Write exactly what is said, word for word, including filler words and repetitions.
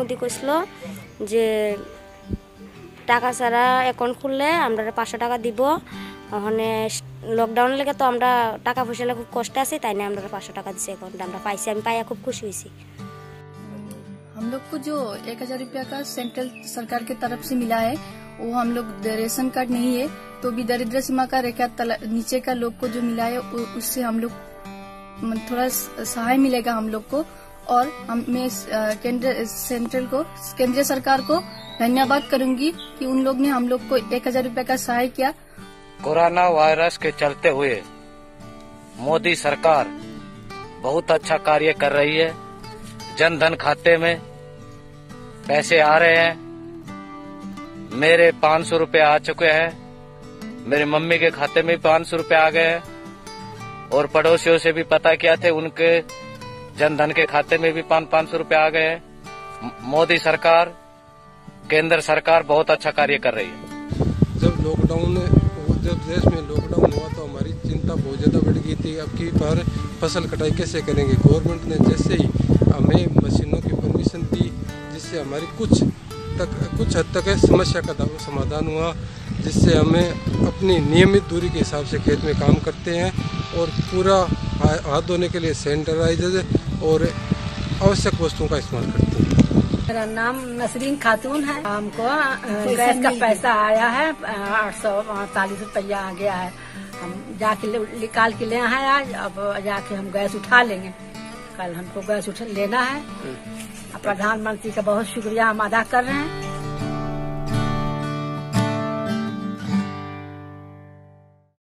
মোদি কইছিল যে টাকা ছাড়া অ্যাকাউন্ট খুললে আমরা পাঁচশো টাকা দিব। ওখানে লকডাউনের লেগে তো আমরা টাকা পয়সা খুব কষ্ট আছে, তাই না আমরা পাঁচশো টাকা দিচ্ছি অ্যাকাউন্টে আমরা পাইছি। আমি পাইয়া খুব खुशी हुई। हम लोग को जो एक हजार रुपया का सेंट्रल सरकार की तरफ से मिला है वो हम लोग रेशन कार्ड नहीं है तो भी दरिद्र सीमा का रेखा नीचे का लोग को जो मिला है उससे हम लोग थोड़ा सहाय मिलेगा हम लोग को। और हम मैं केंद्र सेंट्रल को केंद्रीय सरकार को धन्यवाद करूंगी कि उन लोग ने हम लोग को एक हजार रूपये का सहाय किया। कोरोना वायरस के चलते हुए मोदी सरकार बहुत अच्छा कार्य कर रही है। जन धन खाते में पैसे आ रहे हैं। मेरे पाँच सौ रूपये आ चुके हैं, मेरी मम्मी के खाते में पाँच सौ रूपये आ गए हैं और पड़ोसियों से भी पता किया थे उनके जन धन के खाते में भी पाँच पाँच सौ रूपये आ गए हैं। मोदी सरकार केंद्र सरकार बहुत अच्छा कार्य कर रही है। जब लॉकडाउन जब देश में लॉकडाउन हुआ तो हमारी चिंता बहुत ज्यादा बढ़ गई थी। अब की बार फसल कटाई कैसे करेंगे। गवर्नमेंट ने जैसे ही हमें मशीनों की परमिशन दी जिससे हमारी कुछ तक कुछ हद तक समस्या का समाधान हुआ, जिससे हमें अपनी नियमित दूरी के हिसाब से खेत में काम करते हैं और पूरा हाथ धोने के लिए सैनिटाइजर और आवश्यक वस्तुओं का इस्तेमाल करते हैं। मेरा नाम नसरीन खातून है। हमको गैस का पैसा आया है, आठ सौ अड़तालीस रुपया आ गया है। हम जाके निकाल के ले आए आज। अब जाके हम गैस उठा लेंगे। कल हमको गैस उठा लेना है। प्रधानमंत्री का बहुत शुक्रिया हम अदा कर रहे हैं।